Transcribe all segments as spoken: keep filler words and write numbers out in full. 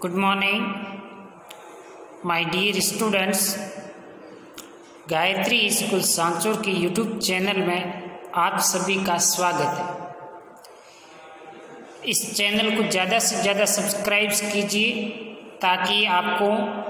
Good morning my dear students. Gayatri school Sanchore के YouTube channel में आप सभी का स्वागत है। इस चैनल को ज़्यादा से ज़्यादा सब्सक्राइब कीजिए ताकि आपको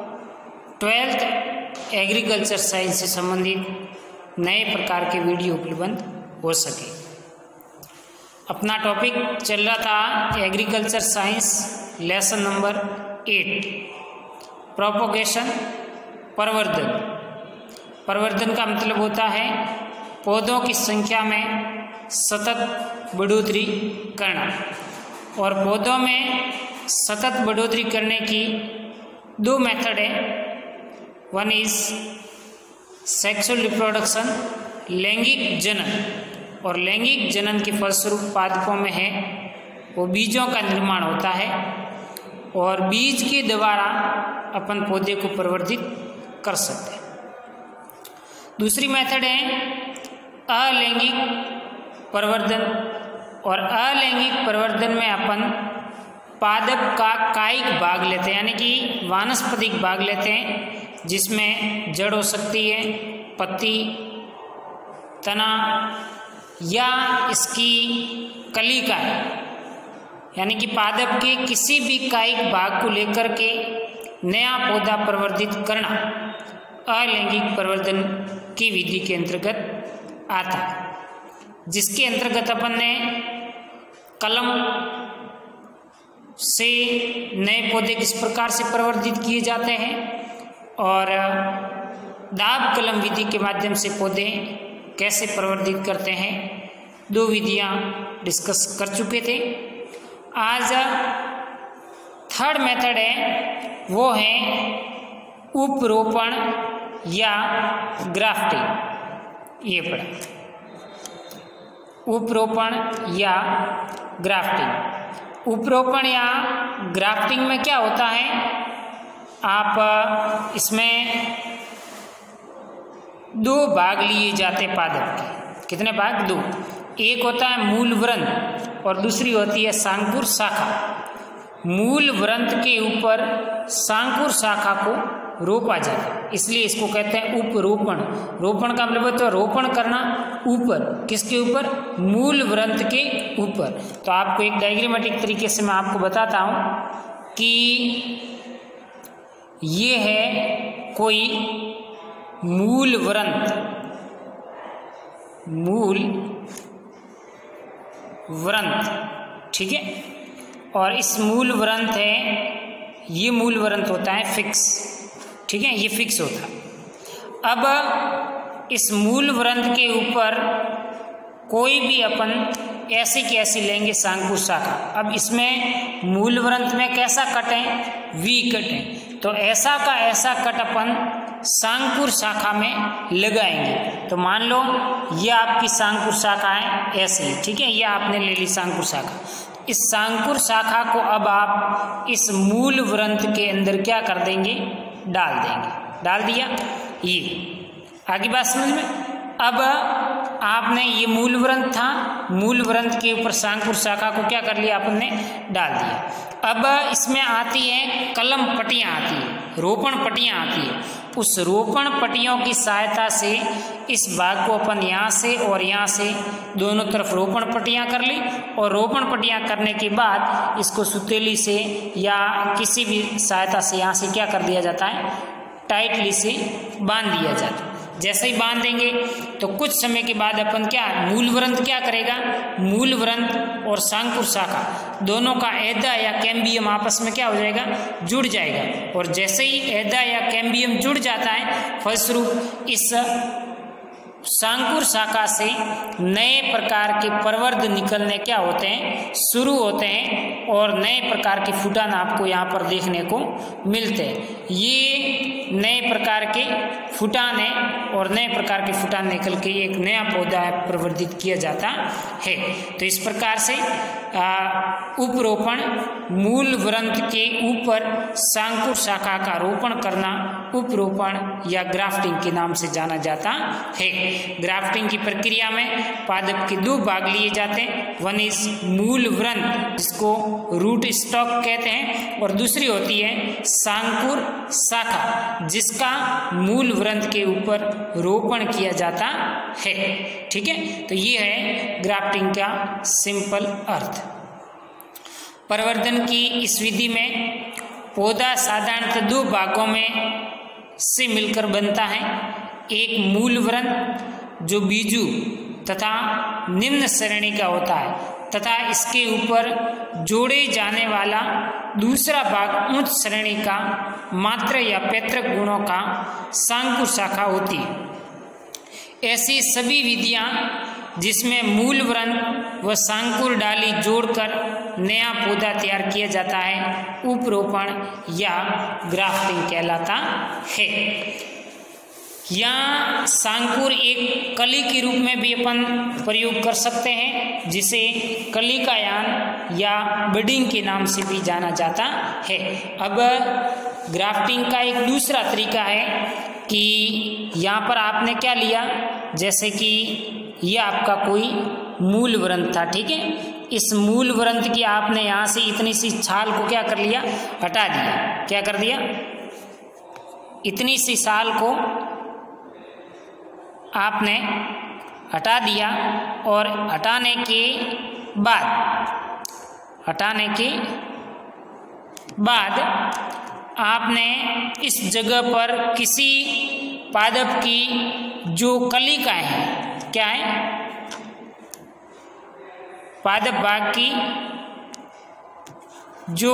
ट्वेल्थ एग्रीकल्चर साइंस से संबंधित नए प्रकार के वीडियो उपलब्ध हो सके। अपना टॉपिक चल रहा था agriculture science lesson number eight, propagation, प्रवर्धन। प्रवर्धन का मतलब होता है पौधों की संख्या में सतत बढ़ोतरी करना। और पौधों में सतत बढ़ोतरी करने की दो मेथड है। वन इज सेक्सुअल रिप्रोडक्शन, लैंगिक जनन, और लैंगिक जनन के फलस्वरूप पादपों में है वो बीजों का निर्माण होता है और बीज के द्वारा अपन पौधे को प्रवर्धित कर सकते हैं। दूसरी मेथड है अलैंगिक प्रवर्धन, और अलैंगिक प्रवर्धन में अपन पादप का कायिक भाग लेते हैं, यानी कि वानस्पतिक भाग लेते हैं, जिसमें जड़ हो सकती है, पत्ती, तना या इसकी कलिका है। यानी कि पादप के किसी भी कायिक भाग को लेकर के नया पौधा प्रवर्धित करना अलैंगिक प्रवर्धन की विधि के अंतर्गत आता है, जिसके अंतर्गत अपन ने कलम से नए पौधे किस प्रकार से प्रवर्धित किए जाते हैं और दाब कलम विधि के माध्यम से पौधे कैसे प्रवर्धित करते हैं, दो विधियां डिस्कस कर चुके थे। आज थर्ड मेथड है वो है उपरोपण या ग्राफ्टिंग। ये पढ़ा, उपरोपण या ग्राफ्टिंग। उपरोपण या ग्राफ्टिंग में क्या होता है, आप इसमें दो भाग लिए जाते पादप के। कितने भाग? दो। एक होता है मूल व्रंत और दूसरी होती है सांकुर शाखा। मूल व्रंत के ऊपर सांकुर शाखा को रोपा जाता है, इसलिए इसको कहते हैं उपरोपण। रोपण का मतलब होता है रोपण करना ऊपर, किसके ऊपर? मूल व्रंत के ऊपर। तो आपको एक डायग्रामेटिक तरीके से मैं आपको बताता हूं कि ये है कोई मूल व्रंत, मूल व्रंत, ठीक है। और इस मूल व्रंत है, ये मूल व्रंत होता है फिक्स, ठीक है, ये फिक्स होता है। अब इस मूल व्रंत के ऊपर कोई भी अपन ऐसी की ऐसी लेंगे सांकुर शाखा। अब इसमें मूल व्रंत में कैसा कट है? वी कट है। तो ऐसा का ऐसा कट अपन सांकुर शाखा में लगाएंगे। तो मान लो ये आपकी सांकुर शाखा है ऐसे, ठीक है, ये आपने ले ली सांकुर शाखा। इस सांकुर शाखा को अब आप इस मूल व्रंत के अंदर क्या कर देंगे? डाल देंगे। डाल दिया, ये आगे बात समझ में। अब आपने ये मूल व्रंत था, मूल व्रंत के ऊपर सांकुर शाखा को क्या कर लिया आपने? डाल दिया। अब इसमें आती है कलम पट्टियाँ आती है, रोपण पट्टियाँ आती है। उस रोपण पट्टियों की सहायता से इस भाग को अपन यहाँ से और यहाँ से दोनों तरफ रोपण पट्टियाँ कर ली, और रोपण पट्टियाँ करने के बाद इसको सुतेली से या किसी भी सहायता से यहाँ से क्या कर दिया जाता है? टाइटली से बांध दिया जाता है। जैसे ही बांध देंगे तो कुछ समय के बाद अपन क्या, मूल व्रंत क्या करेगा? मूल व्रंत और सांकुर शाखा दोनों का एदा या कैम्बियम आपस में क्या हो जाएगा? जुड़ जाएगा। और जैसे ही एदा या कैम्बियम जुड़ जाता है, फलस्वरूप इस सांकुर शाखा से नए प्रकार के प्रवर्ध निकलने क्या होते हैं? शुरू होते हैं, और नए प्रकार के फूटान आपको यहाँ पर देखने को मिलते हैं। ये नए प्रकार के फुटाने और नए प्रकार के फुटान निकल के एक नया पौधा प्रवर्धित किया जाता है। तो इस प्रकार से उपरोपण मूल वृंत के ऊपर सांकुर शाखा का रोपण करना उपरोपण या ग्राफ्टिंग के नाम से जाना जाता है। ग्राफ्टिंग की प्रक्रिया में पादप के दो भाग लिए जाते हैं, वन इज मूल वृंत जिसको रूट स्टॉक कहते हैं और दूसरी होती है सांकुर शाखा जिसका मूल वृंत के ऊपर रोपण किया जाता है। ठीक है, तो ये है ग्राफ्टिंग का सिंपल अर्थ। प्रवर्धन की इस विधि में पौधा साधारणतः दो भागों में से मिलकर बनता है, एक मूल वृंत जो बीजू तथा निम्न श्रेणी का होता है तथा इसके ऊपर जोड़े जाने वाला दूसरा भाग उच्च श्रेणी का मात्र या पैतृक गुणों का सांकुर शाखा होती है। ऐसी सभी विधियां जिसमें मूल वृंत व सांकुर डाली जोड़कर नया पौधा तैयार किया जाता है उपरोपण या ग्राफ्टिंग कहलाता है। यहाँ सांकुर एक कली के रूप में भी अपन प्रयोग कर सकते हैं जिसे कलिकायान या बडिंग के नाम से भी जाना जाता है। अब ग्राफ्टिंग का एक दूसरा तरीका है कि यहाँ पर आपने क्या लिया, जैसे कि ये आपका कोई मूल वृंत था, ठीक है, इस मूल वृंत की आपने यहाँ से इतनी सी छाल को क्या कर लिया, हटा दिया। क्या कर दिया, इतनी सी साल को आपने हटा दिया और हटाने के बाद हटाने के बाद आपने इस जगह पर किसी पादप की जो कलिकाएं हैं, क्या है, पादप भाग की जो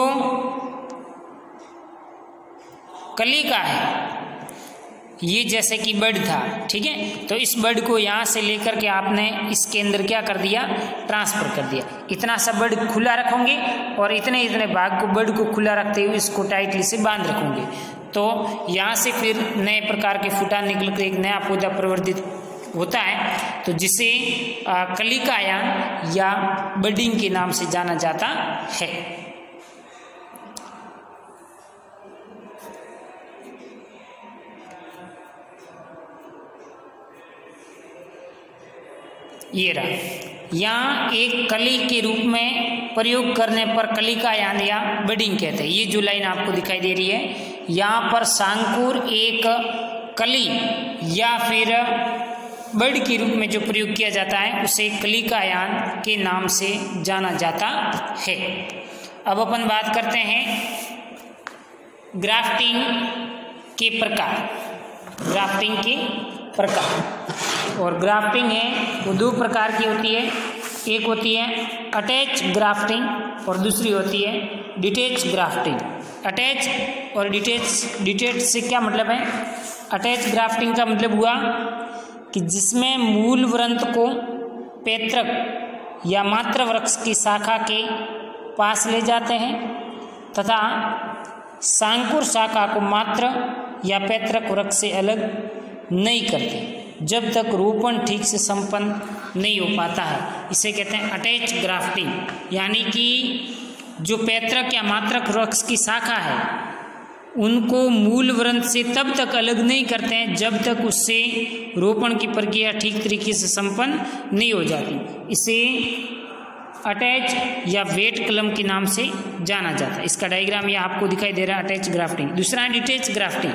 कलिका है, ये जैसे कि बड था, ठीक है, तो इस बड को यहाँ से लेकर के आपने इसके अंदर क्या कर दिया, ट्रांसफर कर दिया। इतना सा बड खुला रखोगे और इतने इतने भाग को बड को खुला रखते हुए इसको टाइटली से बांध रखोगे, तो यहाँ से फिर नए प्रकार के फुटान निकल कर एक नया पौधा प्रवर्धित होता है, तो जिसे कलिकायान या बडिंग के नाम से जाना जाता है। ये रहा, यहाँ एक कली के रूप में प्रयोग करने पर कलिकायान या बडिंग कहते हैं। ये जो लाइन आपको दिखाई दे रही है, यहाँ पर सांकुर एक कली या फिर बड के रूप में जो प्रयोग किया जाता है उसे कलिकायान के नाम से जाना जाता है। अब अपन बात करते हैं ग्राफ्टिंग के प्रकार। ग्राफ्टिंग के प्रकार और ग्राफ्टिंग है वो दो प्रकार की होती है, एक होती है अटैच ग्राफ्टिंग और दूसरी होती है डिटैच ग्राफ्टिंग। अटैच और डिटैच, डिटैच से क्या मतलब है, अटैच ग्राफ्टिंग का मतलब हुआ कि जिसमें मूल वृंत को पैतृक या मात्र वृक्ष की शाखा के पास ले जाते हैं तथा सांकुर शाखा को मात्र या पैतृक वृक्ष से अलग नहीं करते जब तक रोपण ठीक से संपन्न नहीं हो पाता है। इसे कहते हैं अटैच ग्राफ्टिंग, यानी कि जो पैतृक या मात्रक वृक्ष की शाखा है उनको मूल वृंत से तब तक अलग नहीं करते हैं जब तक उससे रोपण की प्रक्रिया ठीक तरीके से संपन्न नहीं हो जाती। इसे अटैच या वेट कलम के नाम से जाना जाता है। इसका डायग्राम यह आपको दिखाई दे रहा है, अटैच ग्राफ्टिंग। दूसरा है डिटैच ग्राफ्टिंग।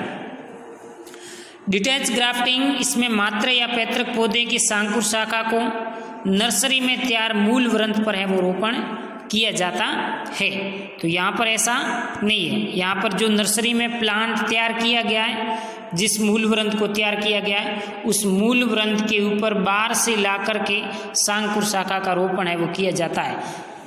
डिटैच ग्राफ्टिंग, इसमें मात्र या पैतृक पौधे की सांकुर शाखा को नर्सरी में तैयार मूल वृंत पर है वो रोपण किया जाता है। तो यहाँ पर ऐसा नहीं है, यहाँ पर जो नर्सरी में प्लांट तैयार किया गया है, जिस मूल वृंत को तैयार किया गया है उस मूल वृंत के ऊपर बार से ला करके सांकुर शाखा का रोपण है वो किया जाता है।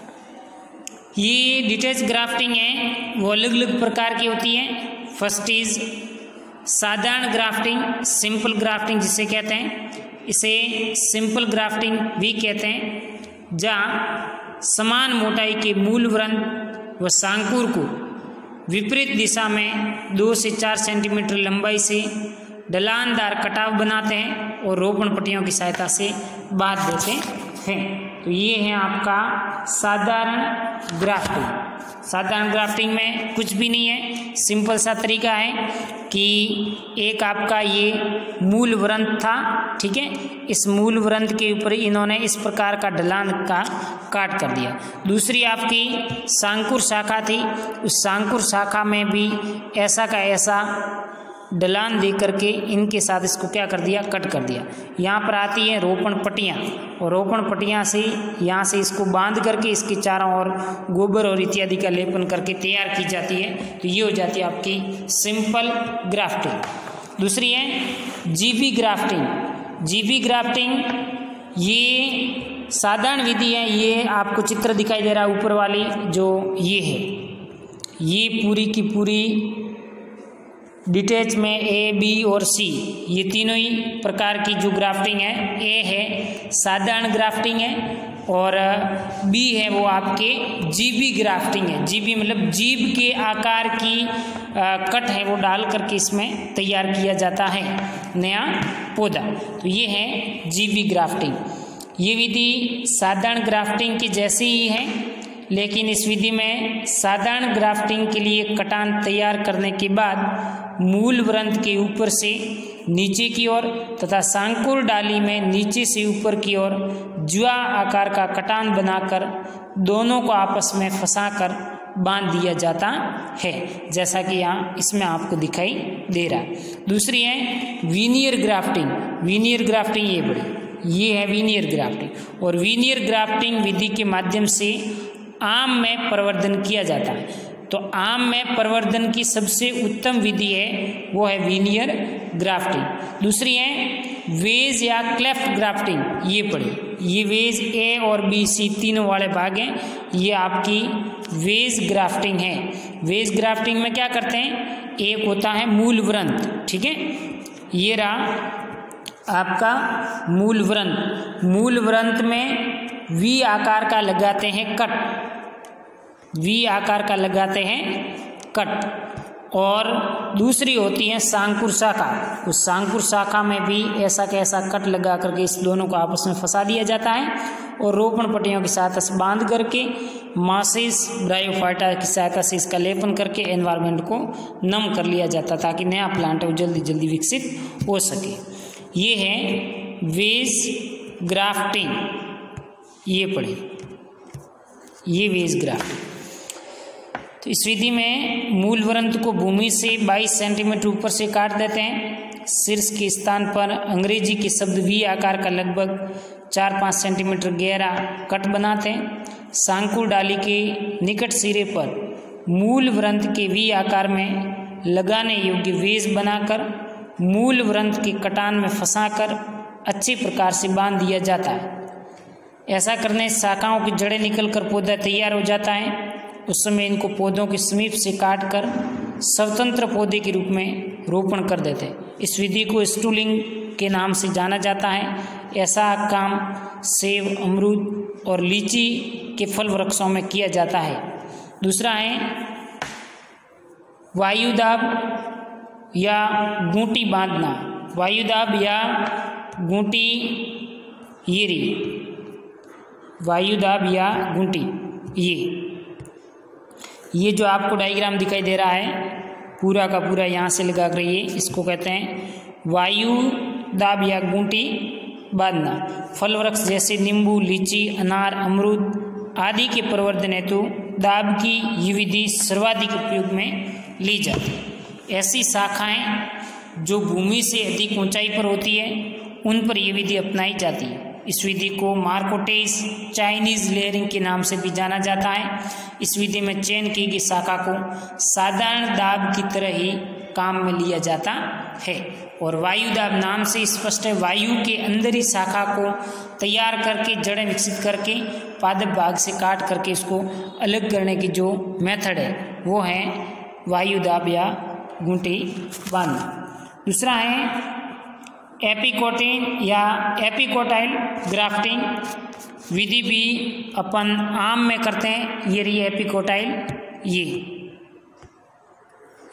ये डिटैच ग्राफ्टिंग है वो अलग अलग प्रकार की होती है। फर्स्ट इज साधारण ग्राफ्टिंग, सिंपल ग्राफ्टिंग जिसे कहते हैं, इसे सिंपल ग्राफ्टिंग भी कहते हैं, जहाँ समान मोटाई के मूल वृंत व सांकुर को विपरीत दिशा में दो से चार सेंटीमीटर लंबाई से ढलानदार कटाव बनाते हैं और रोपण पट्टियों की सहायता से बांध देते हैं। तो ये है आपका साधारण ग्राफ्टिंग। साधारण ग्राफ्टिंग में कुछ भी नहीं है, सिंपल सा तरीका है कि एक आपका ये मूल वृंत था, ठीक है, इस मूल वृंत के ऊपर इन्होंने इस प्रकार का ढलान का काट कर दिया। दूसरी आपकी सांकुर शाखा थी, उस सांकुर शाखा में भी ऐसा का ऐसा ढलान दे करके इनके साथ इसको क्या कर दिया, कट कर दिया। यहाँ पर आती है रोपण पट्टियाँ, और रोपण पट्टियाँ से यहाँ से इसको बांध करके इसके चारों ओर गोबर और इत्यादि का लेपन करके तैयार की जाती है। तो ये हो जाती है आपकी सिंपल ग्राफ्टिंग। दूसरी है जीबी ग्राफ्टिंग। जीबी ग्राफ्टिंग ये साधारण विधि है। ये आपको चित्र दिखाई दे रहा है ऊपर वाली, जो ये है, ये पूरी की पूरी डिटेच में ए, बी और सी, ये तीनों ही प्रकार की जो ग्राफ्टिंग है, ए है साधारण ग्राफ्टिंग है और बी है वो आपके जीबी ग्राफ्टिंग है। जीबी मतलब जीभ के आकार की आ, कट है वो डाल करके इसमें तैयार किया जाता है नया पौधा। तो ये है जीबी ग्राफ्टिंग। ये विधि साधारण ग्राफ्टिंग की जैसी ही है, लेकिन इस विधि में साधारण ग्राफ्टिंग के लिए कटान तैयार करने के बाद मूल वृंत के ऊपर से नीचे की ओर तथा सांकुर डाली में नीचे से ऊपर की ओर जुआ आकार का कटान बनाकर दोनों को आपस में फंसाकर बांध दिया जाता है, जैसा कि यहाँ इसमें आपको दिखाई दे रहा है। दूसरी है वीनियर ग्राफ्टिंग। वीनियर ग्राफ्टिंग ये बड़ी ये है वीनियर ग्राफ्टिंग, और वीनियर ग्राफ्टिंग विधि के माध्यम से आम में प्रवर्धन किया जाता है। तो आम में प्रवर्धन की सबसे उत्तम विधि है वो है वीनियर ग्राफ्टिंग। दूसरी है वेज या क्लेफ्ट ग्राफ्टिंग। ये पढ़ी, ये वेज ए और बी सी तीनों वाले भाग हैं, ये आपकी वेज ग्राफ्टिंग है। वेज ग्राफ्टिंग में क्या करते हैं, एक होता है मूल वृंत, ठीक है, ये रहा आपका मूल वृंत। मूल वृंत में वी आकार का लगाते हैं कट, वी आकार का लगाते हैं कट। और दूसरी होती है सांकुर शाखा। उस सांकुर शाखा में भी ऐसा कैसा कट लगा करके इस दोनों को आपस में फंसा दिया जाता है और रोपण पट्टियों की सहायता से बांध करके मासिस ब्रायोफाइटा की सहायता से इसका लेपन करके एनवायरनमेंट को नम कर लिया जाता, ताकि नया प्लांट है वो जल्दी जल्दी विकसित हो सके। ये है वेज ग्राफ्टिंग, ये पढ़े, ये वेज ग्राफ्टिंग। तो इस विधि में मूल वृंत को भूमि से बाईस सेंटीमीटर ऊपर से काट देते हैं। शीर्ष के स्थान पर अंग्रेजी के शब्द वी आकार का लगभग चार पाँच सेंटीमीटर गहरा कट बनाते हैं। सांकुर डाली के निकट सिरे पर मूल वृंत के वी आकार में लगाने योग्य वेज बनाकर मूल वृंत के कटान में फंसाकर अच्छे प्रकार से बांध दिया जाता है। ऐसा करने से शाखाओं की जड़ें निकलकर पौधा तैयार हो जाता है। उस समय इनको पौधों के समीप से काटकर स्वतंत्र पौधे के रूप में रोपण कर देते हैं। इस विधि को स्टूलिंग के नाम से जाना जाता है। ऐसा काम सेब, अमरूद और लीची के फल वृक्षों में किया जाता है। दूसरा है वायुदाब या गूंटी बांधना। वायुदाब या गूंटी, ये रही वायुदाब या गूंटी, ये ये जो आपको डायग्राम दिखाई दे रहा है पूरा का पूरा यहाँ से लगा कर, ये इसको कहते हैं वायु दाब या गूंटी बांधना। फल वृक्ष जैसे नींबू, लीची, अनार, अमरूद आदि के प्रवर्धन हेतु दाब की ये विधि सर्वाधिक उपयोग में ली जाती है। ऐसी शाखाएं जो भूमि से अधिक ऊंचाई पर होती है उन पर यह विधि अपनाई जाती है। इस विधि को मार्कोटेज चाइनीज लेयरिंग के नाम से भी जाना जाता है। इस विधि में चयन की गई शाखा को साधारण दाब की तरह ही काम में लिया जाता है। और वायुदाब नाम से स्पष्ट है, वायु के अंदर ही शाखा को तैयार करके जड़ें विकसित करके पादप भाग से काट करके इसको अलग करने की जो मेथड है वो है वायुदाब या गूंटी बांधना। दूसरा है एपिकोटिन या एपिकोटाइल ग्राफ्टिंग विधि भी अपन आम में करते हैं। ये रही एपिकोटाइल, ये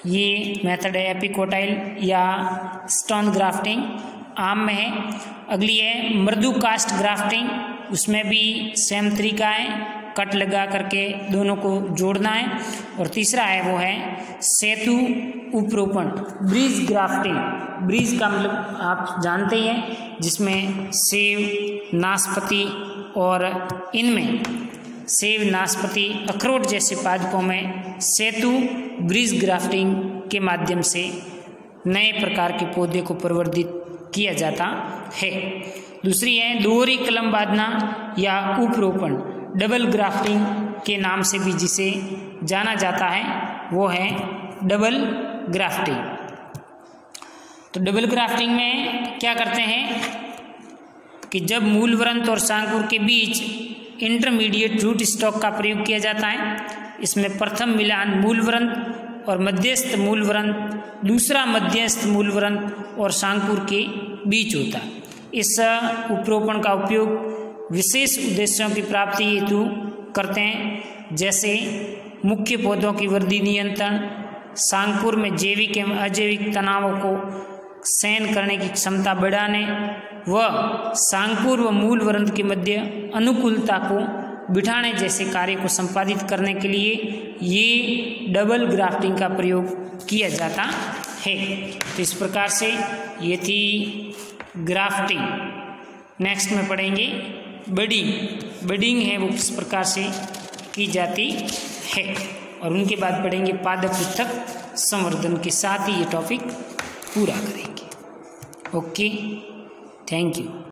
ये मेथड है एपिकोटाइल या स्टोन ग्राफ्टिंग, आम में है। अगली है मृदु कास्ट ग्राफ्टिंग, उसमें भी सेम तरीका है, कट लगा करके दोनों को जोड़ना है। और तीसरा है वो है सेतु उपरोपण, ब्रिज ग्राफ्टिंग। ब्रिज का मतलब आप जानते ही हैं, जिसमें सेब, नाशपाती और इनमें सेब, नाशपाती, अखरोट जैसे पादपों में सेतु ब्रिज ग्राफ्टिंग के माध्यम से नए प्रकार के पौधे को प्रवर्धित किया जाता है। दूसरी है दोहरी कलम बांधना या उपरोपण, डबल ग्राफ्टिंग के नाम से भी जिसे जाना जाता है, वो है डबल ग्राफ्टिंग। तो डबल ग्राफ्टिंग में क्या करते हैं कि जब मूल वृंत और शांकुर के बीच इंटरमीडिएट रूट स्टॉक का प्रयोग किया जाता है, इसमें प्रथम मिलान मूल वृंत और मध्यस्थ मूल वृंत, दूसरा मध्यस्थ मूल वृंत और शांकुर के बीच होता है। इस उपरोपण का उपयोग विशेष उद्देश्यों की प्राप्ति हेतु करते हैं, जैसे मुख्य पौधों की वृद्धि नियंत्रण, शांकुर में जैविक एवं अजैविक तनावों को सहन करने की क्षमता बढ़ाने व शांकुर व मूल वृंत के मध्य अनुकूलता को बिठाने जैसे कार्य को संपादित करने के लिए ये डबल ग्राफ्टिंग का प्रयोग किया जाता है। तो इस प्रकार से ये थी ग्राफ्टिंग। नेक्स्ट में पढ़ेंगे बडिंग। बडिंग है वो किस प्रकार से की जाती है, और उनके बाद पढ़ेंगे पादप पृथक संवर्धन। के साथ ही ये टॉपिक पूरा करेंगे। Okay, thank you.